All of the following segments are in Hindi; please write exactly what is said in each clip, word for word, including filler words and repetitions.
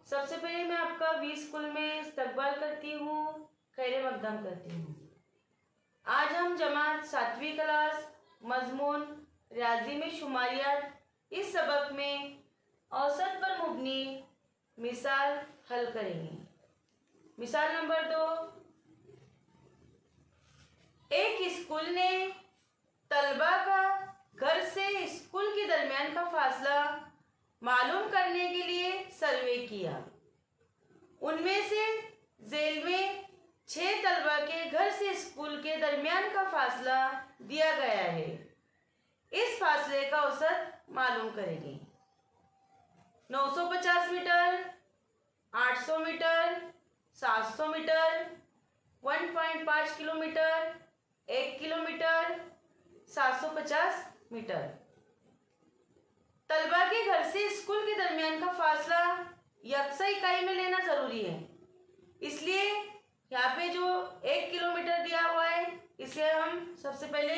सबसे पहले मैं आपका वी स्कूल में इस्तकबाल करती हूँ, खैर मकदम करती हूँ। आज हम जमात सातवीं क्लास मजमून रियाजी में शुमारियात इस सबक में औसत पर मुबनी मिसाल हल करेंगे। मिसाल नंबर दो, एक स्कूल ने तलबा का घर से स्कूल के दरमियान का फासला मालूम करने के लिए सर्वे किया। उनमें से झेल में छह तलबा के घर से स्कूल के दरमियान का फासला दिया गया है। इस फासले का औसत मालूम करेंगे। नौ सौ पचास मीटर, आठ सौ मीटर, सात सौ मीटर, एक पॉइंट पाँच किलोमीटर, एक किलोमीटर, सात सौ पचास मीटर। तलबा के घर से स्कूल के दरमियान का फासला यकसा इकाई में लेना जरूरी है, इसलिए यहाँ पे जो एक किलोमीटर दिया हुआ है इसे हम सबसे पहले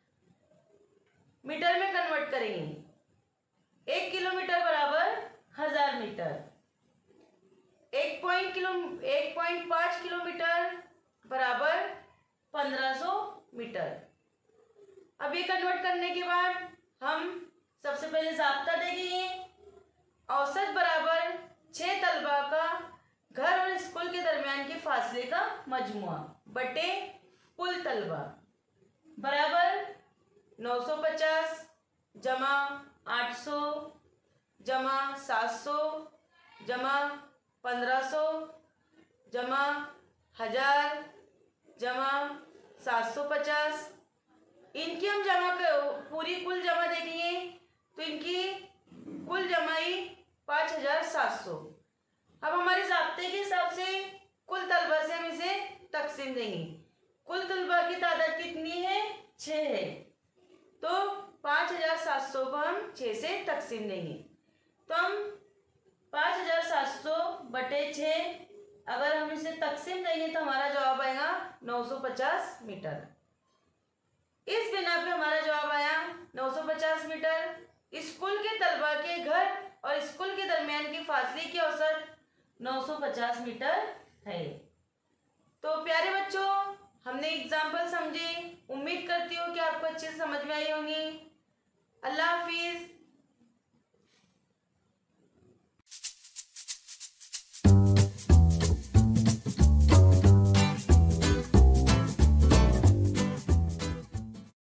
मीटर में कन्वर्ट करेंगे। एक किलोमीटर बराबर हजार मीटर। एक पॉइंट किलो एक पॉइंट पाँच किलोमीटर बराबर पंद्रह सौ मीटर। अब ये कन्वर्ट करने के बाद हम सबसे पहले ज़ाब्ता देंगे। औसत बराबर छह तलबा का घर और स्कूल के दरमियान के फासले का मजमुआ बटे कुल तलबा बराबर नौ सौ पचास जमा आठ सौ जमा सात सौ जमा पंद्रह सौ जमा हजार जमा सात सौ पचास। इनकी हम जमा कर पूरी कुल जमा देखेंगे तो इनकी कुल जमाई पाँच हजार सात सौ। अब हमारे ज़ाब्ते के हिसाब से कुल तलबा से हम इसे तकसीम देंगे। कुल तलबा की तादाद कितनी है? छः है, तो पाँच हजार सात सौ को हम छः से तकसीम देंगे। तो हम पाँच हजार सात सौ बटे छः अगर हम इसे तकसीम देंगे तो हमारा जवाब आएगा नौ सौ पचास मीटर। इस बिना पे हमारा जवाब आया नौ सौ पचास मीटर। स्कूल के तलबा के घर और स्कूल के दरमियान के फासले की औसत नौ सौ पचास मीटर है। तो प्यारे बच्चों, हमने एग्जाम्पल समझे। उम्मीद करती हूँ कि आपको अच्छे से समझ में आई होंगी। अल्लाह हाफिज।